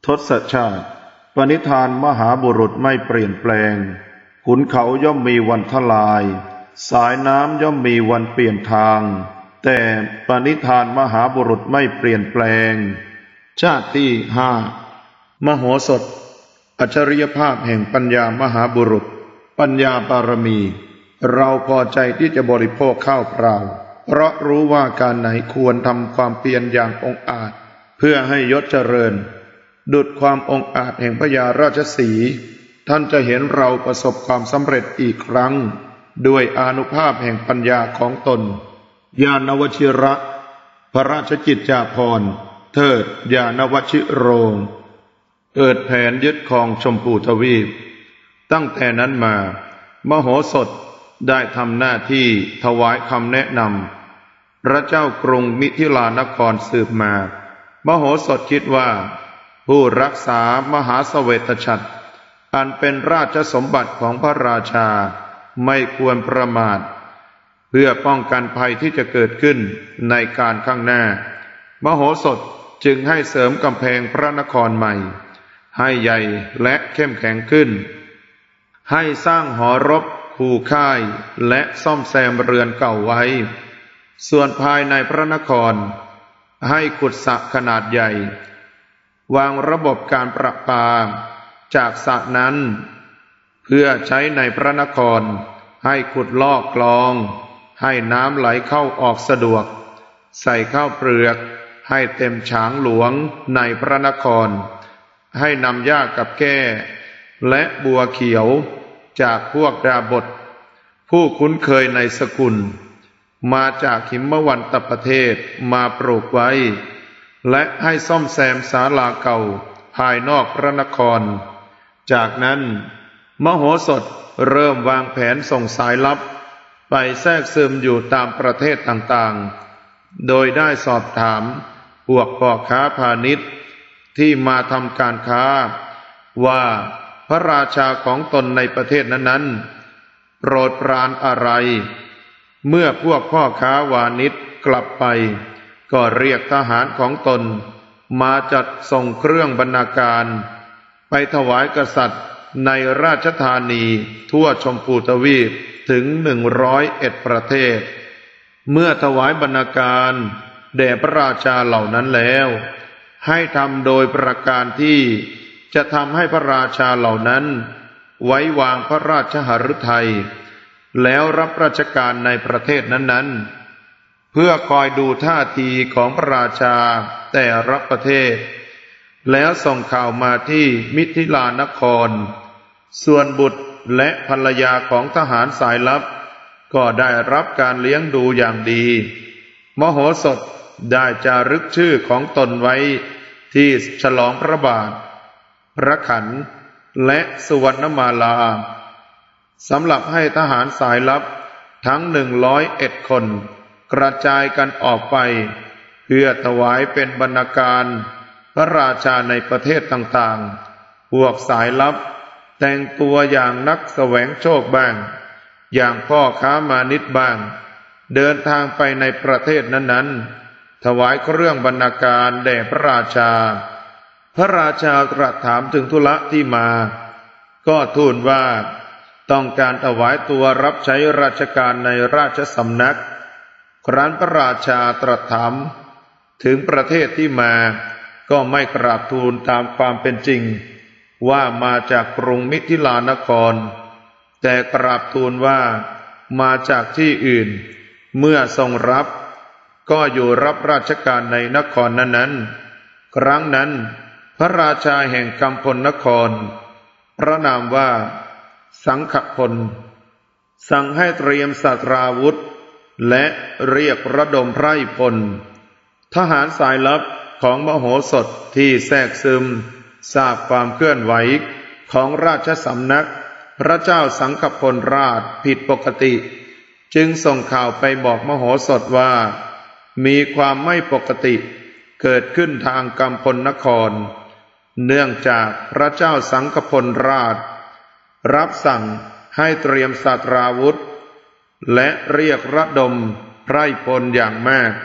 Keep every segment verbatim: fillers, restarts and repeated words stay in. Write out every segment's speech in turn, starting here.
ทศชาติปณิธานมหาบุรุษไม่เปลี่ยนแปลงขุนเขาย่อมมีวันทลายสายน้ำย่อมมีวันเปลี่ยนทางแต่ปณิธานมหาบุรุษไม่เปลี่ยนแปลงชาติที่ห้ามโหสถอัจฉริยภาพแห่งปัญญามหาบุรุษปัญญาบารมีเราพอใจที่จะบริโภคข้าวเปล่าเพราะรู้ว่าการไหนควรทำความเพียรอย่างองอาจเพื่อให้ยศเจริญดุจความองอาจแห่งพญาราชสีห์ท่านจะเห็นเราประสบความสำเร็จอีกครั้งด้วยอานุภาพแห่งปัญญาของตนญาณวชิระพระราชกิจจาภรณ์เทิดญาณวชิโรงเกิดแผนยึดครองชมพูทวีปตั้งแต่นั้นมามโหสถได้ทำหน้าที่ถวายคำแนะนำพระเจ้ากรุงมิถิลานครสืบมามโหสถคิดว่าผู้รักษามหาเสวตฉัตรอันเป็นราชสมบัติของพระราชาไม่ควรประมาทเพื่อป้องกันภัยที่จะเกิดขึ้นในการข้างหน้ามโหสถจึงให้เสริมกำแพงพระนครใหม่ให้ใหญ่และเข้มแข็งขึ้นให้สร้างหอรบคูค่ายและซ่อมแซมเรือนเก่าไว้ส่วนภายในพระนครให้ขุดสระขนาดใหญ่วางระบบการประปาจากสระนั้นเพื่อใช้ในพระนครให้ขุดลอกคลองให้น้ำไหลเข้าออกสะดวกใส่ข้าวเปลือกให้เต็มฉางหลวงในพระนครให้นำหญ้ากับแก้และบัวเขียวจากพวกดาบทผู้คุ้นเคยในสกุลมาจากหิมวันตประเทศมาปลูกไว้และให้ซ่อมแซมศาลาเก่าภายนอกพระนครจากนั้นมโหสถเริ่มวางแผนส่งสายลับไปแทรกซึมอยู่ตามประเทศต่างๆโดยได้สอบถามพวกพ่อค้าพาณิชย์ที่มาทำการค้าว่าพระราชาของตนในประเทศนั้นๆโปรดปรานอะไรเมื่อพวกพ่อค้าวานิชกลับไปก็เรียกทหารของตนมาจัดส่งเครื่องบรรณาการไปถวายกษัตริย์ในราชธานีทั่วชมพูทวีปถึงหนึ่งร้อยเอ็ดประเทศเมื่อถวายบรรณาการแด่พระราชาเหล่านั้นแล้วให้ทำโดยประการที่จะทำให้พระราชาเหล่านั้นไว้วางพระราชหฤทัยแล้วรับราชการในประเทศนั้นๆเพื่อคอยดูท่าทีของพระราชาแต่ละประเทศแล้วส่งข่าวมาที่มิถิลานครส่วนบุตรและภรรยาของทหารสายลับก็ได้รับการเลี้ยงดูอย่างดีมโหสถได้จารึกชื่อของตนไว้ที่ฉลองพระบาทพระขันและสุวรรณมาลาสำหรับให้ทหารสายลับทั้งหนึ่งร้อยเอ็ดคนกระจายกันออกไปเพื่อถวายเป็นบรรณาการพระราชาในประเทศต่างๆพวกสายลับแต่งตัวอย่างนักแสวงโชคบ้างอย่างพ่อค้ามานิดบ้างเดินทางไปในประเทศนั้นๆถวายเครื่องบรรณาการแด่พระราชาพระราชาตรัสถามถึงธุระที่มาก็ทูลว่าต้องการถวายตัวรับใช้ราชการในราชสำนักครั้นพระราชาตรัสถามถึงประเทศที่มาก็ไม่กราบทูลตามความเป็นจริงว่ามาจากกรุงมิถิลานครแต่กราบทูลว่ามาจากที่อื่นเมื่อทรงรับก็อยู่รับราชการในนครนั้นๆครั้งนั้นพระราชาแห่งกัมพลนครพระนามว่าสังขพลสั่งให้เตรียมสัตราวุธและเรียกระดมไพร่พลทหารสายลับของมโหสถที่แทรกซึมทราบความเคลื่อนไหวของราชสำนักพระเจ้าสังขพลราชผิดปกติจึงส่งข่าวไปบอกมโหสถว่ามีความไม่ปกติเกิดขึ้นทางกัมพลนครเนื่องจากพระเจ้าสังขพลราชรับสั่งให้เตรียมสัตราวุธและเรียกระดมไพร่พลอย่างมาก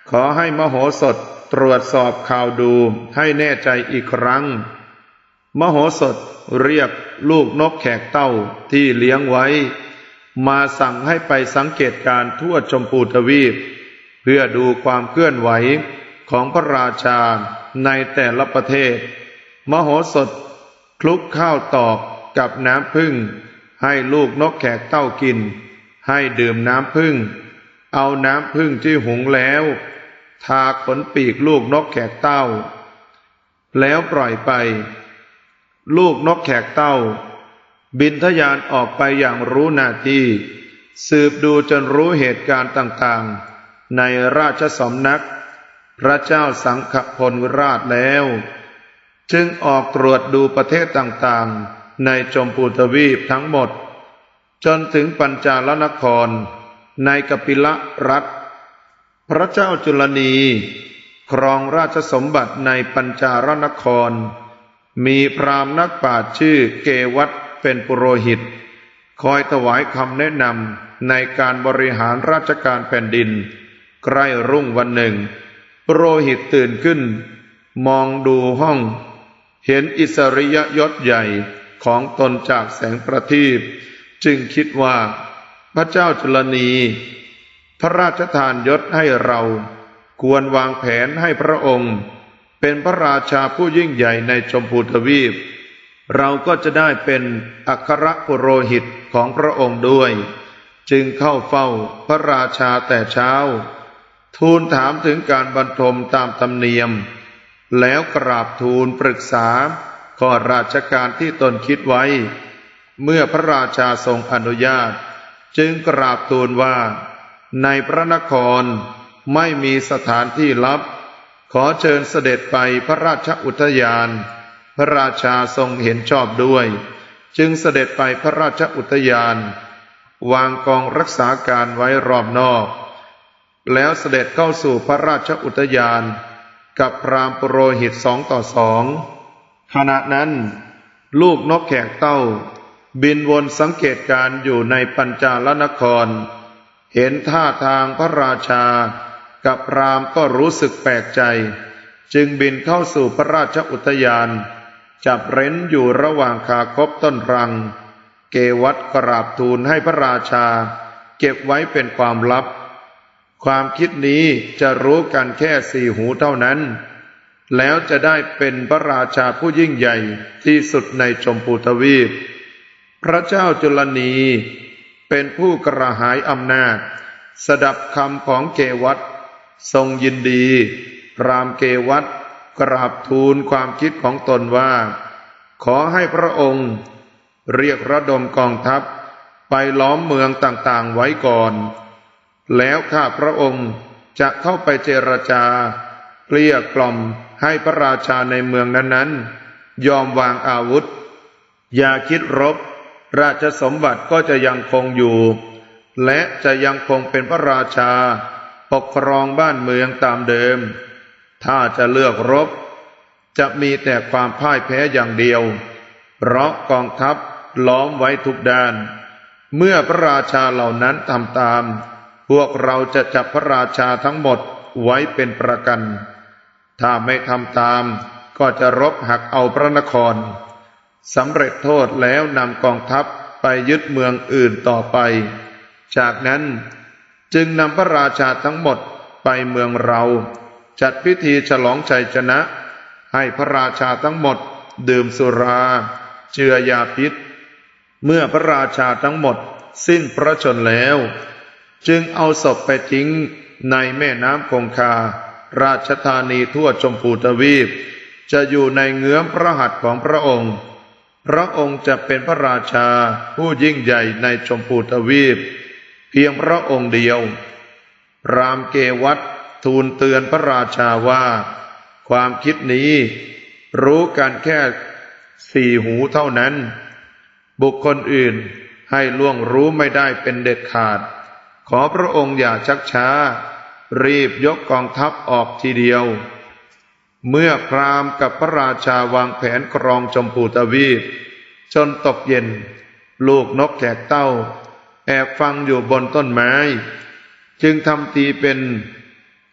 ขอให้มโหสถตรวจสอบข่าวดูให้แน่ใจอีกครั้งมโหสถเรียกลูกนกแขกเต้าที่เลี้ยงไว้มาสั่งให้ไปสังเกตการทั่วชมพูทวีปเพื่อดูความเคลื่อนไหวของพระราชาในแต่ละประเทศมโหสถคลุกข้าวตอกกับน้ำผึ้งให้ลูกนกแขกเต้ากินให้ดื่มน้ำผึ้งเอาน้ำผึ้งที่หุงแล้วทาขนปีกลูกนกแขกเต้าแล้วปล่อยไปลูกนกแขกเต้าบินทะยานออกไปอย่างรู้หน้าที่สืบดูจนรู้เหตุการณ์ต่างๆในราชสำนักพระเจ้าสังฆพลราชแล้วจึงออกตรวจดูประเทศต่างๆในชมพูทวีปทั้งหมดจนถึงปัญจาลนครในกปิลรัฐพระเจ้าจุลนีครองราชสมบัติในปัญจาลนครมีพราหมณ์นักปราชญ์ชื่อเกวัฏเป็นปุโรหิตคอยถวายคำแนะนำในการบริหารราชการแผ่นดินใกล้รุ่งวันหนึ่งปุโรหิตตื่นขึ้นมองดูห้องเห็นอิสริยยศใหญ่ของตนจากแสงประทีปจึงคิดว่าพระเจ้าจุลนีพระราชทานยศให้เราควรวางแผนให้พระองค์เป็นพระราชาผู้ยิ่งใหญ่ในชมพูทวีปเราก็จะได้เป็นอัครปุโรหิตของพระองค์ด้วยจึงเข้าเฝ้าพระราชาแต่เช้าทูลถามถึงการบรรทมตามธรรมเนียมแล้วกราบทูลปรึกษาข้อราชการที่ตนคิดไว้เมื่อพระราชาทรงอนุญาตจึงกราบทูลว่าในพระนครไม่มีสถานที่ลับขอเชิญเสด็จไปพระราชอุทยานพระราชาทรงเห็นชอบด้วยจึงเสด็จไปพระราชอุทยานวางกองรักษาการไว้รอบนอกแล้วเสด็จเข้าสู่พระราชอุทยานกับพราหมณ์ปุโรหิตสองต่อสองขณะนั้นลูกนกแขกเต้าบินวนสังเกตการอยู่ในปัญจาลนครเห็นท่าทางพระราชากับพราหมณ์ก็รู้สึกแปลกใจจึงบินเข้าสู่พระราชอุทยานจับเร้นอยู่ระหว่างคาคบต้นรังเกวัฏกราบทูลให้พระราชาเก็บไว้เป็นความลับความคิดนี้จะรู้กันแค่สี่หูเท่านั้นแล้วจะได้เป็นพระราชาผู้ยิ่งใหญ่ที่สุดในชมพูทวีปพระเจ้าจุลนีเป็นผู้กระหายอำนาจสดับคำของเกวัฏทรงยินดีพราหมณ์เกวัฏกราบทูลความคิดของตนว่าขอให้พระองค์เรียกระดมกองทัพไปล้อมเมืองต่างๆไว้ก่อนแล้วข้าพระองค์จะเข้าไปเจรจาเกลี้ยกล่อมให้พระราชาในเมืองนั้นๆยอมวางอาวุธอย่าคิดรบราชสมบัติก็จะยังคงอยู่และจะยังคงเป็นพระราชาปกครองบ้านเมืองตามเดิมถ้าจะเลือกรบจะมีแต่ความพ่ายแพ้อย่างเดียวเพราะกองทัพล้อมไว้ทุกด้านเมื่อพระราชาเหล่านั้นทำตามพวกเราจะจับพระราชาทั้งหมดไว้เป็นประกันถ้าไม่ทำตามก็จะรบหักเอาพระนครสำเร็จโทษแล้วนำกองทัพไปยึดเมืองอื่นต่อไปจากนั้นจึงนำพระราชาทั้งหมดไปเมืองเราจัดพิธีฉลองชัยชนะให้พระราชาทั้งหมดดื่มสุราเจือยาพิษเมื่อพระราชาทั้งหมดสิ้นพระชนม์แล้วจึงเอาศพไปทิ้งในแม่น้ำคงคาราชธานีทั่วชมพูทวีปจะอยู่ในเงื้อมพระหัตถ์ของพระองค์พระองค์จะเป็นพระราชาผู้ยิ่งใหญ่ในชมพูทวีปเพียงพระองค์เดียวพราหมณ์เกวัฏทูลเตือนพระราชาว่าความคิดนี้รู้กันแค่สี่หูเท่านั้นบุคคลอื่นให้ล่วงรู้ไม่ได้เป็นเด็ดขาดขอพระองค์อย่าชักช้ารีบยกกองทัพออกทีเดียวเมื่อพราหมณ์กับพระราชาวางแผนครองชมพูทวีปจนตกเย็นลูกนกแขกเต้าแอบฟังอยู่บนต้นไม้จึงทำทีเป็น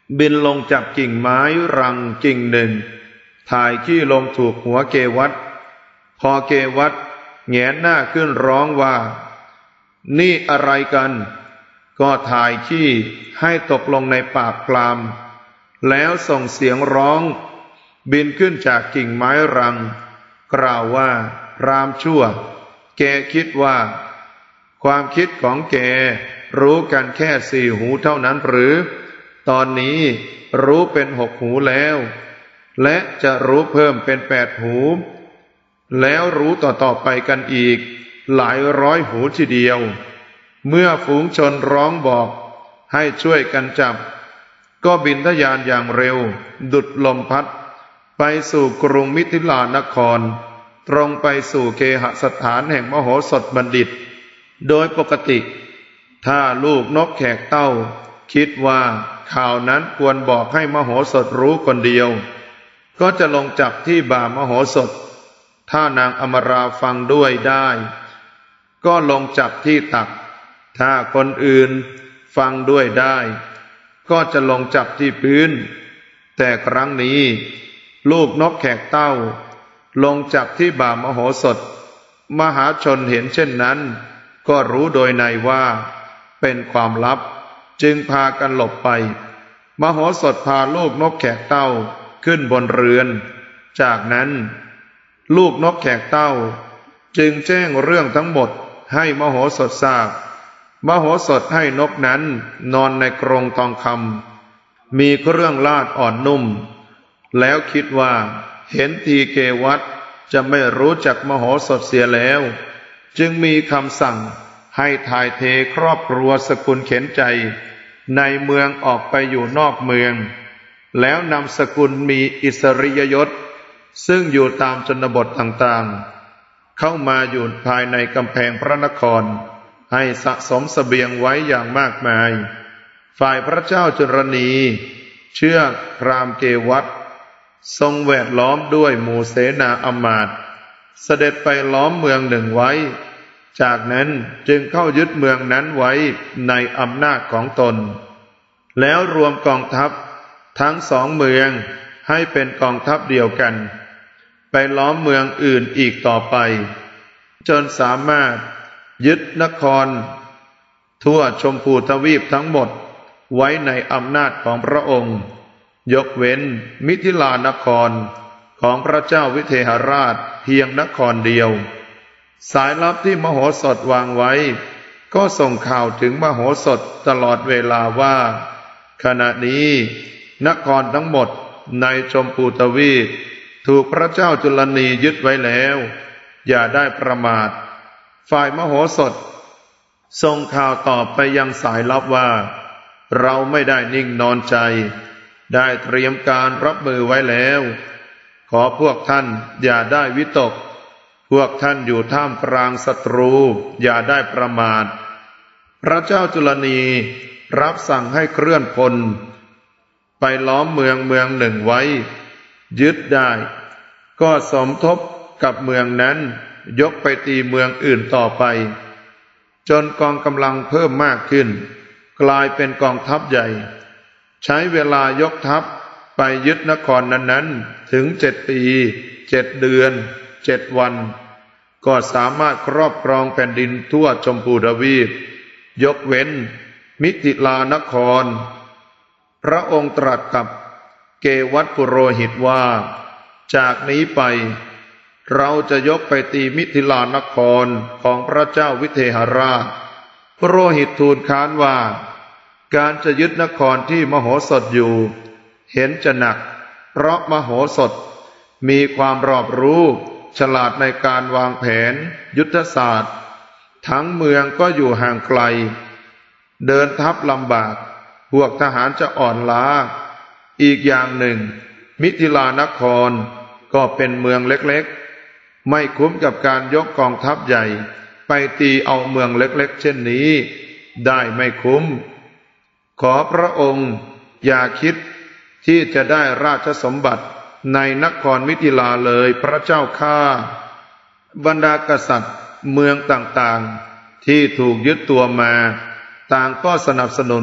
บินลงจับกิ่งไม้รังกิ่งหนึ่งถ่ายขี้ลงถูกหัวเกวัตพอเกวัตแงนหน้าขึ้นร้องว่านี่อะไรกันก็ถ่ายขี้ให้ตกลงในปากพรามแล้วส่งเสียงร้องบินขึ้นจากกิ่งไม้รังกล่าวว่าพรามชั่วแกคิดว่าความคิดของแกรู้กันแค่สี่หูเท่านั้นหรือตอนนี้รู้เป็นหกหูแล้วและจะรู้เพิ่มเป็นแปดหูแล้วรู้ต่อๆไปกันอีกหลายร้อยหูทีเดียวเมื่อฝูงชนร้องบอกให้ช่วยกันจับก็บินทะยานอย่างเร็วดุจลมพัดไปสู่กรุงมิถิลานครตรงไปสู่เคหสถานแห่งมโหสถบัณฑิตโดยปกติถ้าลูกนกแขกเต้าคิดว่าข่าวนั้นควรบอกให้มโหสถรู้คนเดียวก็จะลงจับที่บ่ามโหสถถ้านางอมราฟังด้วยได้ก็ลงจับที่ตักถ้าคนอื่นฟังด้วยได้ก็จะลงจับที่พื้นแต่ครั้งนี้ลูกนกแขกเต้าลงจับที่บ่ามโหสถมหาชนเห็นเช่นนั้นก็รู้โดยในว่าเป็นความลับจึงพากันหลบไปมโหสถพาลูกนกแขกเต้าขึ้นบนเรือนจากนั้นลูกนกแขกเต้าจึงแจ้งเรื่องทั้งหมดให้มโหสถทราบมโหสถให้นกนั้นนอนในกรงทองคำมีเครื่องลาดอ่อนนุ่มแล้วคิดว่าเห็นทีเกวัตจะไม่รู้จักมโหสถเสียแล้วจึงมีคำสั่งให้ถ่ายเทครอบครัวสกุลเข็นใจในเมืองออกไปอยู่นอกเมืองแล้วนำสกุลมีอิสริยยศซึ่งอยู่ตามชนบทต่างๆเข้ามาอยู่ภายในกำแพงพระนครให้สะสมเสบียงไว้อย่างมากมายฝ่ายพระเจ้าจุลนีเชื่อพราหมณ์เกวัตทรงแวดล้อมด้วยหมู่เสนาอมาตย์เสด็จไปล้อมเมืองหนึ่งไว้จากนั้นจึงเข้ายึดเมืองนั้นไว้ในอำนาจของตนแล้วรวมกองทัพทั้งสองเมืองให้เป็นกองทัพเดียวกันไปล้อมเมืองอื่นอีกต่อไปจนสามารถยึดนครทั่วชมพูทวีปทั้งหมดไว้ในอำนาจของพระองค์ยกเว้นมิถิลานครของพระเจ้าวิเทหราชเพียงนครเดียวสายลับที่มโหสถวางไว้ก็ส่งข่าวถึงมโหสถตลอดเวลาว่าขณะนี้นครทั้งหมดในชมพูทวีปถูกพระเจ้าจุลนียึดไว้แล้วอย่าได้ประมาทฝ่ายมโหสถส่งข่าวต่อไปยังสายลับว่าเราไม่ได้นิ่งนอนใจได้เตรียมการรับมือไว้แล้วขอพวกท่านอย่าได้วิตกพวกท่านอยู่ท่ามกลางศัตรูอย่าได้ประมาทพระเจ้าจุลนีรับสั่งให้เคลื่อนพลไปล้อมเมืองเมืองหนึ่งไว้ยึดได้ก็สมทบกับเมืองนั้นยกไปตีเมืองอื่นต่อไปจนกองกำลังเพิ่มมากขึ้นกลายเป็นกองทัพใหญ่ใช้เวลายกทัพไปยึดนครนั้นๆถึงเจ็ดปีเจ็ดเดือนเจ็ดวันก็สามารถครอบครองแผ่นดินทั่วชมพูทวีปยกเว้นมิถิลานครพระองค์ตรัสกับเกวัตปุโรหิตว่าจากนี้ไปเราจะยกไปตีมิถิลานครของพระเจ้าวิเทหราชปุโรหิตทูลค้านว่าการจะยึดนครที่มโหสถอยู่เห็นจะหนักเพราะมโหสถมีความรอบรู้ฉลาดในการวางแผนยุทธศาสตร์ทั้งเมืองก็อยู่ห่างไกลเดินทัพลำบากพวกทหารจะอ่อนล้าอีกอย่างหนึ่งมิถิลานครก็เป็นเมืองเล็กๆไม่คุ้มกับการยกกองทัพใหญ่ไปตีเอาเมืองเล็กๆเช่นนี้ได้ไม่คุ้มขอพระองค์อย่าคิดที่จะได้ราชสมบัติในนครมิถิลาเลยพระเจ้าข้าบรรดากษัตริย์เมืองต่างๆที่ถูกยึดตัวมาต่างก็สนับสนุน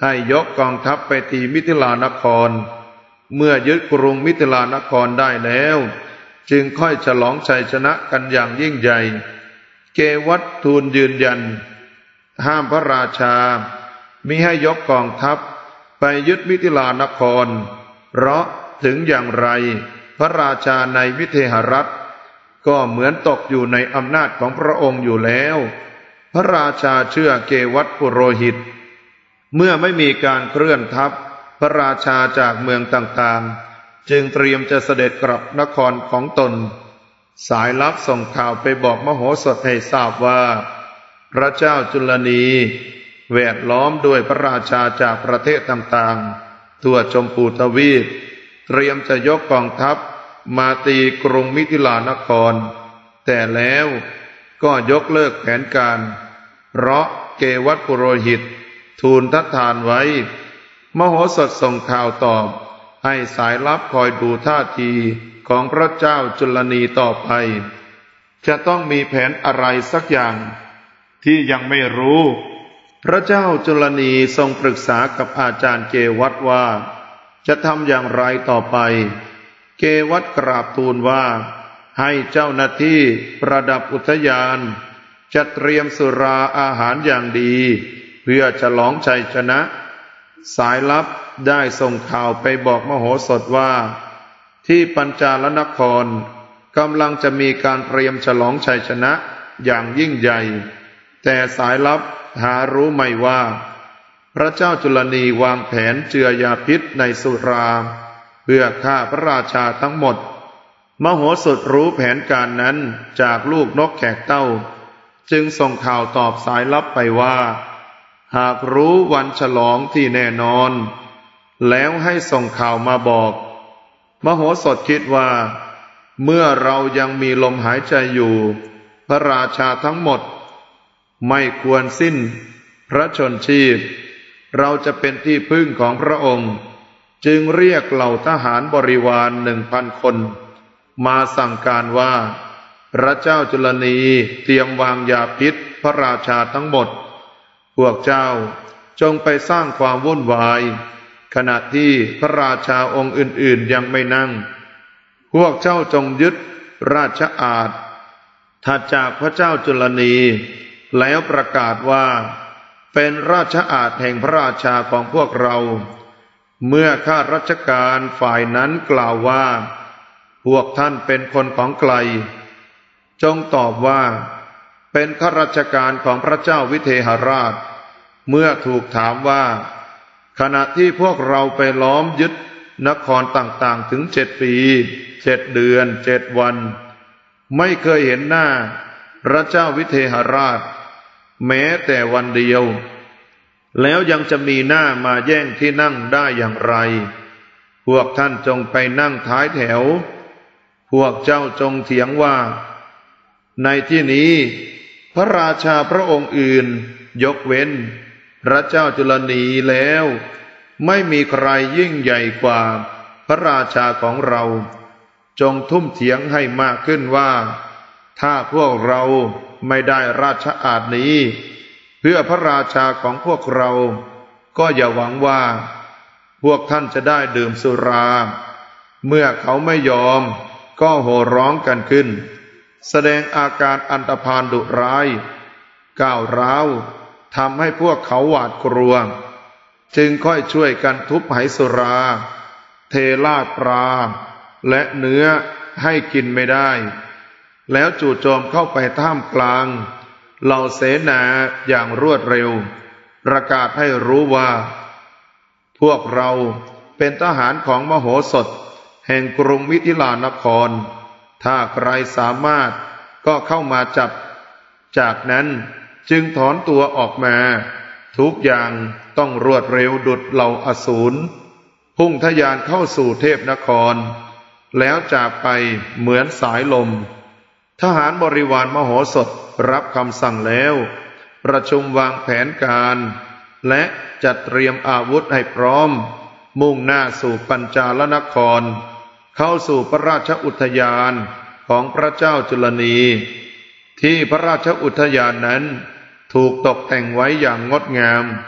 ให้ยกกองทัพไปตีมิถิลานครเมื่อยึดกรุงมิถิลานครได้แล้วจึงค่อยฉลองชัยชนะกันอย่างยิ่งใหญ่เกวัฏทูลยืนยันห้ามพระราชามิให้ยกกองทัพไปยึดมิถิลานครเพราะถึงอย่างไรพระราชาในวิเทหรัฐก็เหมือนตกอยู่ในอำนาจของพระองค์อยู่แล้วพระราชาเชื่อเกวัฏปุโรหิตเมื่อไม่มีการเคลื่อนทัพพระราชาจากเมืองต่างๆจึงเตรียมจะเสด็จกลับนครของตนสายลับส่งข่าวไปบอกมโหสถให้ทราบว่าพระเจ้าจุลนีแวดล้อมด้วยพระราชาจากประเทศต่างๆทั่วชมพูทวีปเตรียมจะยกกองทัพมาตีกรุงมิถิลานครแต่แล้วก็ยกเลิกแผนการเพราะเกวัฏปุโรหิตทูลทัดทานไว้มโหสถส่งข่าวตอบให้สายลับคอยดูท่าทีของพระเจ้าจุลนีต่อไปจะต้องมีแผนอะไรสักอย่างที่ยังไม่รู้พระเจ้าจุลนีทรงปรึกษากับอาจารย์เกวัฏว่าจะทำอย่างไรต่อไปเกวัฏกราบทูลว่าให้เจ้าหน้าที่ประดับอุทยานจัดเตรียมสุราอาหารอย่างดีเพื่อฉลองชัยชนะสายลับได้ส่งข่าวไปบอกมโหสถว่าที่ปัญจาลนครกำลังจะมีการเตรียมฉลองชัยชนะอย่างยิ่งใหญ่แต่สายลับหารู้ไม่ว่าพระเจ้าจุลนีวางแผนเจือยาพิษในสุราเพื่อฆ่าพระราชาทั้งหมดมโหสถรู้แผนการนั้นจากลูกนกแขกเต้าจึงส่งข่าวตอบสายลับไปว่าหากรู้วันฉลองที่แน่นอนแล้วให้ส่งข่าวมาบอกมโหสถคิดว่าเมื่อเรายังมีลมหายใจอยู่พระราชาทั้งหมดไม่ควรสิ้นพระชนชีพเราจะเป็นที่พึ่งของพระองค์จึงเรียกเหล่าทหารบริวารหนึ่งพันคนมาสั่งการว่าพระเจ้าจุลนีเตรียมวางยาพิษพระราชาทั้งหมดพวกเจ้าจงไปสร้างความวุ่นวายขณะที่พระราชาองค์อื่นๆยังไม่นั่งพวกเจ้าจงยึดราชอาณาถัดจากพระเจ้าจุลนีแล้วประกาศว่าเป็นราชอาณาแห่งพระราชาของพวกเราเมื่อข้าราชการฝ่ายนั้นกล่าวว่าพวกท่านเป็นคนของไกลจงตอบว่าเป็นข้าราชการของพระเจ้าวิเทหราชเมื่อถูกถามว่าขณะที่พวกเราไปล้อมยึดนครต่างๆถึงเจ็ดปีเจ็ดเดือนเจ็ดวันไม่เคยเห็นหน้าพระเจ้าวิเทหราชแม้แต่วันเดียวแล้วยังจะมีหน้ามาแย่งที่นั่งได้อย่างไรพวกท่านจงไปนั่งท้ายแถวพวกเจ้าจงเถียงว่าในที่นี้พระราชาพระองค์อื่นยกเว้นพระเจ้าจุลนีแล้วไม่มีใครยิ่งใหญ่กว่าพระราชาของเราจงทุ่มเถียงให้มากขึ้นว่าถ้าพวกเราไม่ได้ราชอาณานี้เพื่อพระราชาของพวกเราก็อย่าหวังว่าพวกท่านจะได้ดื่มสุราเมื่อเขาไม่ยอมก็โห่ร้องกันขึ้นแสดงอาการอันธพาลดุร้ายก้าวร้าวทำให้พวกเขาหวาดกลัวจึงค่อยช่วยกันทุบไหสุราเทลาดปลาและเนื้อให้กินไม่ได้แล้วจู่โจมเข้าไปท่ามกลางเหล่าเสนาอย่างรวดเร็วประกาศให้รู้ว่าพวกเราเป็นทหารของมโหสถแห่งกรุงมิถิลานครถ้าใครสามารถก็เข้ามาจับจากนั้นจึงถอนตัวออกมาทุกอย่างต้องรวดเร็วดุจเหล่าอสูรพุ่งทะยานเข้าสู่เทพนครแล้วจากไปเหมือนสายลมทหารบริวารมโหสถรับคำสั่งแล้วประชุมวางแผนการและจัดเตรียมอาวุธให้พร้อมมุ่งหน้าสู่ปัญจาลนครเข้าสู่พระราชอุทยานของพระเจ้าจุลนีที่พระราชอุทยานนั้นถูกตกแต่งไว้อย่างงดงาม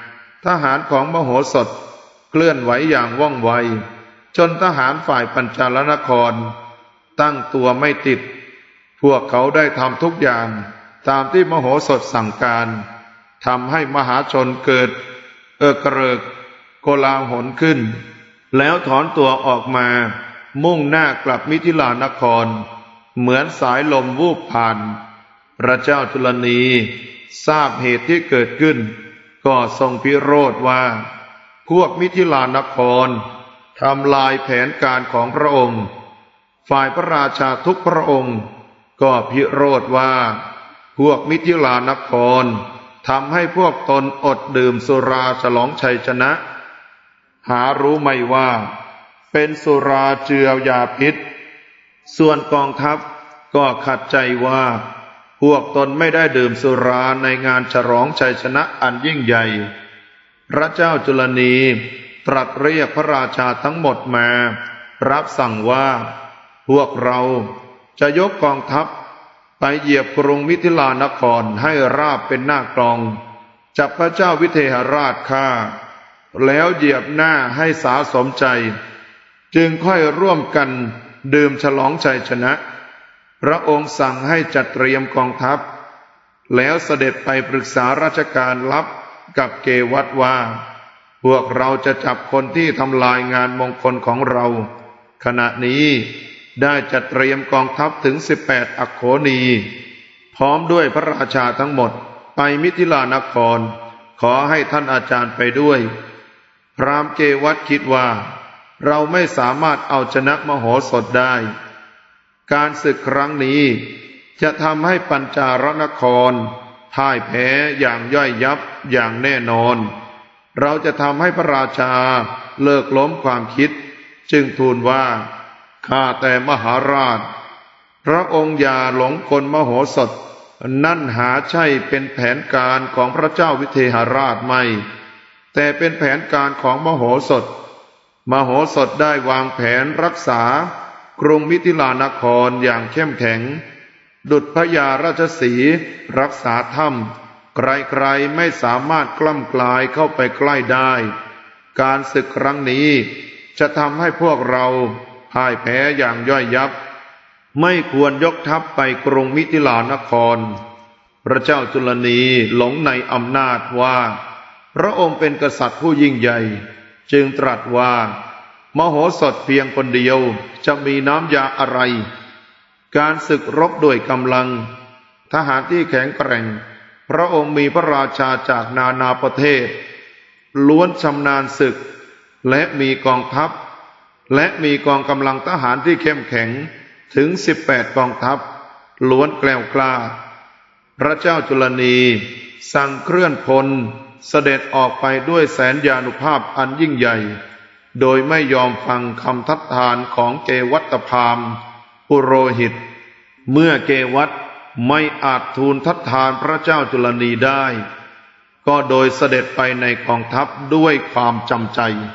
ทหารของมโหสถเคลื่อนไหวอย่างว่องไวจนทหารฝ่ายปัญจาลนครตั้งตัวไม่ติดพวกเขาได้ทำทุกอย่างตามที่มโหสถสั่งการทำให้มหาชนเกิดเอกเริกโกลาหลขึ้นแล้วถอนตัวออกมามุ่งหน้ากลับมิถิลานครเหมือนสายลมวูบผ่านพระเจ้าจุลนีทราบเหตุที่เกิดขึ้นก็ทรงพิโรธว่าพวกมิถิลานครทำลายแผนการของพระองค์ฝ่ายพระราชาทุกพระองค์ก็พิโรธว่าพวกมิถิลานครทำให้พวกตนอดดื่มสุราฉลองชัยชนะหารู้ไหมว่าเป็นสุราเจือยาพิษส่วนกองทัพก็ขัดใจว่าพวกตนไม่ได้ดื่มสุราในงานฉลองชัยชนะอันยิ่งใหญ่พระเจ้าจุลนีตรัสเรียกพระราชาทั้งหมดมารับสั่งว่าพวกเราจะยกกองทัพไปเหยียบกรุงมิถิลานครให้ราบเป็นหน้ากลองจับพระเจ้าวิเทหราชฆ่าแล้วเหยียบหน้าให้สาสมใจจึงค่อยร่วมกันดื่มฉลองชัยชนะพระองค์สั่งให้จัดเตรียมกองทัพแล้วเสด็จไปปรึกษาราชการลับกับเกวัฏว่าพวกเราจะจับคนที่ทำลายงานมงคลของเราขณะนี้ได้จัดเตรียมกองทัพถึงสิบแปดอัคโขนีพร้อมด้วยพระราชาทั้งหมดไปมิถิลานครขอให้ท่านอาจารย์ไปด้วยพราหมณ์เกวัฏคิดว่าเราไม่สามารถเอาชนะมโหสถได้การศึกครั้งนี้จะทำให้ปัญจารนครพ่ายแพ้อย่างย่อยยับอย่างแน่นอนเราจะทำให้พระราชาเลิกล้มความคิดจึงทูลว่าข้าแต่มหาราชพระองค์อย่าหลงกลมโหสถนั่นหาใช่เป็นแผนการของพระเจ้าวิเทหราชไม่แต่เป็นแผนการของมโหสถมโหสถได้วางแผนรักษากรุงมิถิลานครอย่างเข้มแข็งดุจพญาราชสีห์รักษาถ้ำใครๆไม่สามารถกล้ำกลายเข้าไปใกล้ได้การศึกครั้งนี้จะทำให้พวกเราพ่ายแพ้อย่างย่อยยับไม่ควรยกทัพไปกรุงมิถิลานครพระเจ้าจุลนีหลงในอำนาจว่าพระองค์เป็นกษัตริย์ผู้ยิ่งใหญ่จึงตรัสว่ามโหสถเพียงคนเดียวจะมีน้ำยาอะไรการศึกรบด้วยกำลังทหารที่แข็งแกร่งพระองค์มีพระราชาจากนานาประเทศล้วนชำนาญศึกและมีกองทัพและมีกองกำลังทหารที่เข้มแข็งถึงสิบแปดกองทัพล้วนแกล้วกล้าพระเจ้าจุลนีสั่งเคลื่อนพลเสด็จออกไปด้วยแสนยานุภาพอันยิ่งใหญ่โดยไม่ยอมฟังคำทัดทานของเกวัฏพราหมณ์ปุโรหิตเมื่อเกวัฏไม่อาจทูลทัดทานพระเจ้าจุลนีได้ก็โดยเสด็จไปในกองทัพด้วยความจำใจ